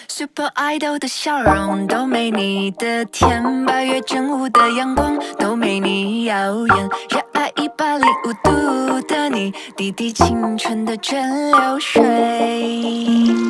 Super Idol 的笑容都没你的甜，8月正午的阳光都没你耀眼。热爱105度的你，滴滴青春的蒸馏水。